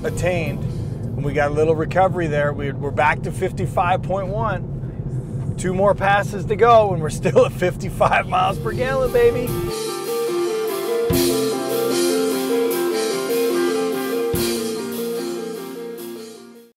attained. And we got a little recovery there. We're back to 55.1. 2 more passes to go, and we're still at 55 miles per gallon, baby.